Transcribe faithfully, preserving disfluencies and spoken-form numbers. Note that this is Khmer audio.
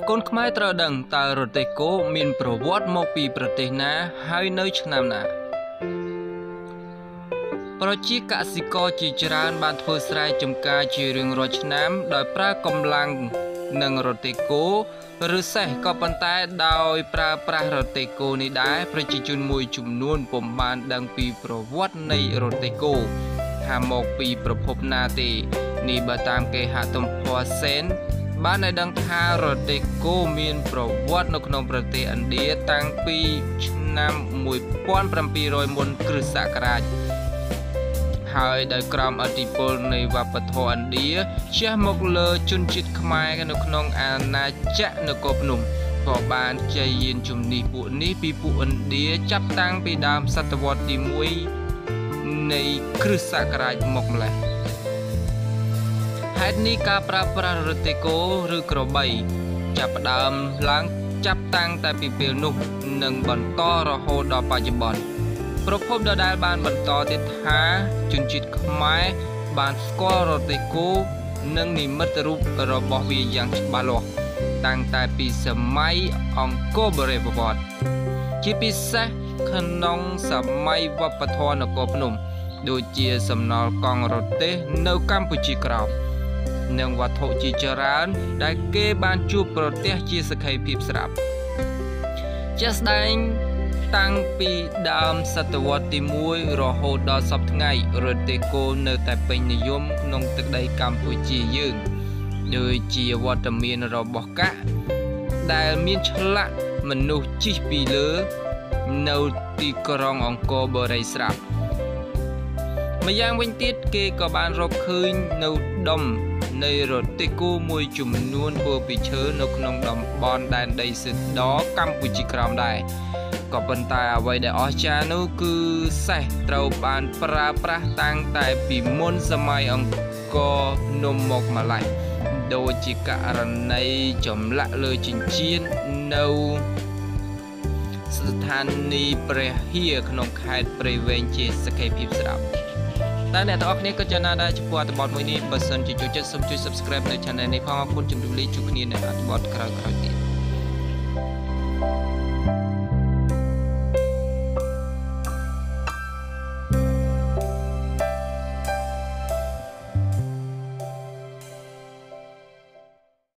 កូនខ្មែរត្រូវដឹងតើរទេះគោមានប្រវត្តិមកពីប្រទេសណាហើយនៅឆ្នាំណាប្រជាកសិករជាច្រើនបានធ្វើស្រែចម្ការជារៀងរាល់ឆ្នាំដោយប្រើកម្លាំងនិងរទេះគោឬសេះក៏ប៉ុន្តែដោយប្រើប្រាស់រទេះគោនេះដែរប្រជាជនមួយចំនួនពុំបានដឹងពីប្រវត្តិនៃរទេះគោថាមកពីប្រភពណាទេនេះបើតាមគេហទំព័រសេនបានឲ្យដឹងថារទេះគោមានប្រវត្តិនៅក្នុងប្រទេសឥណ្ឌាតាំងពីឆ្នាំមួយពាន់ប្រាំពីររយមុនគ្រិស្តសករាជហើយដោយក្រោមឥទ្ធិពលនៃវប្បធម៌ឥណ្ឌាជះមកលើជនជាតិខ្មែរនៅក្នុងអាណាចក្រនគរភ្នំក៏បានជ័យយានជំនិះពួកនេះពីពួកឥណ្ឌាចាប់តាំងពីដើមសតវត្សទីមួយនៃគ្រិស្តសករាជមកម្ល៉េះហេតុនេះការប្រើប្រាស់រទេះគោឬក្របីចាប់ផ្ដើមឡើងចាប់តាំងតែពីពេលនោះនិងបន្តរហូតដល់បច្ចុប្បន្នប្រភពដដែលបានបន្តទៀតថាជនជាតិខ្មែរបានស្គាល់រទេះគោនិងនិមិត្តរូបរបស់វាយ៉ាងច្បាស់លាស់តាំងតែពីសម័យអង្គរបរិវត្តជាពិសេសក្នុងសម័យវប្បធម៌នគរភ្នំដូចជាសំណល់កង់រទេះនៅកម្ពុជាក្រោមនិងវត្ថុជាច្រើនដែលគេបានជួបប្រទះជាសក្ខីភាពស្រាប់ជាក់ស្ដែងតាំងពីដើមសតវត្សទីមួយរហូតដល់សព្វថ្ងៃរទេះគោនៅតែពេញនិយមក្នុងទឹកដីកម្ពុជាយើងដូចជាវត្តមានរបស់កាក់ដែលមានឆ្លាក់មនុស្សជិះពីលើនៅទីក្រុងអង្គរបូរីស្រាប់ម្យ៉ាងវិញទៀតគេក៏បានរកឃើញនៅដុំនៃរទេះគោមួយចំនួនធ្វើពីឈើនៅក្នុងតំបន់ដែនដីសិទ្ធរកម្ពុជាក្រោមដែរក៏ប៉ុន្តែអ្វីដែលអស្ចារ្យនោះគឺសេះត្រូវបានប្រើប្រាស់តាំងតែពីមុនសម័យអង្គរនំមកម្ល៉េះដូចជាករណីចម្លាក់លើចិញ្ចៀននៅស្ថានីយ៍ព្រះហៀក្នុងខេត្តព្រៃវែងជាសក្ខីភាពស្រាប់តែអ្នកទាំងអស់គ្នាក៏ចំណាដែរចំពោះអត្ថបទមួយនេះបើសិនជាចូលចិត្តសូមជួយ Subscribe នៅ Channel នេះផងអរគុណជំរាបលាជួបគ្នានៅអត្ថបទក្រោយៗទៀត